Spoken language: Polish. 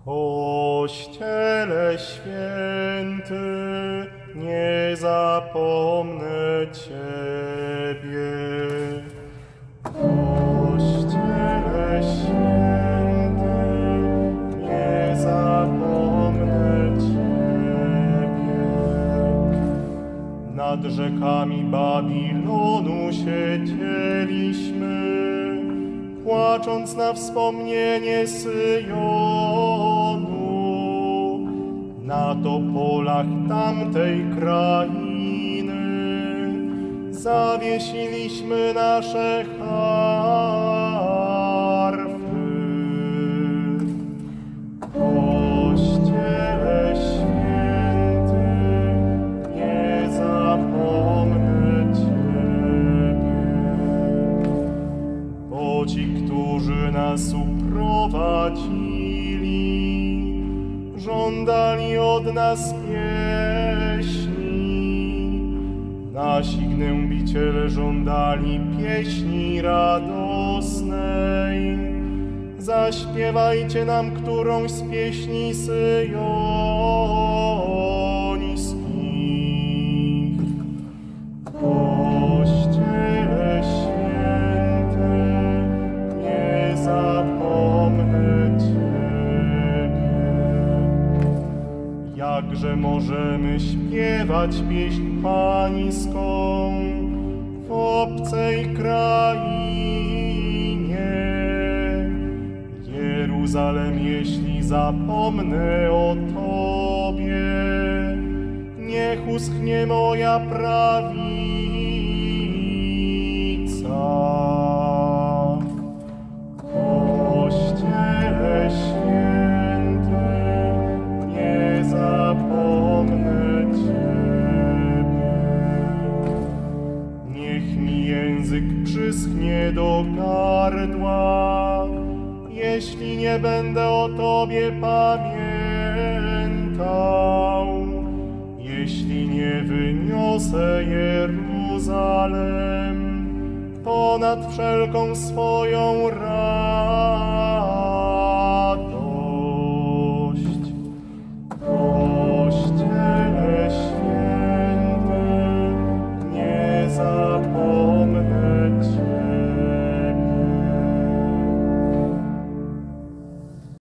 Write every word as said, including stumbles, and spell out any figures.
Kościele święty, nie zapomnę Ciebie. Kościele święty, nie zapomnę Ciebie. Nad rzekami Babilonu siedzieliśmy, płacząc na wspomnienie Syjonu, na topolach tamtej krainy zawiesiliśmy nasze harfy. Kościele święty, nie zapomnę Ciebie. Bo ci, którzy nas uprowadzili, żądali od nas pieśni. Nasi gnębiciele żądali pieśni radosnej. Zaśpiewajcie nam którąś z pieśni syjońskich. Kościele święty, nie zapomnę Ciebie. Jakże możemy śpiewać pieśń pańską w obcej krainie? Jeruzalem, jeśli zapomnę o Tobie, niech uschnie moja prawica. Kościele święty, nie zapomnę Ciebie. Niech mi język przyschnie do gardła, jeśli nie będę o Tobie pamiętał. Jeśli nie wyniosę Jeruzalem ponad wszelką swoją radość.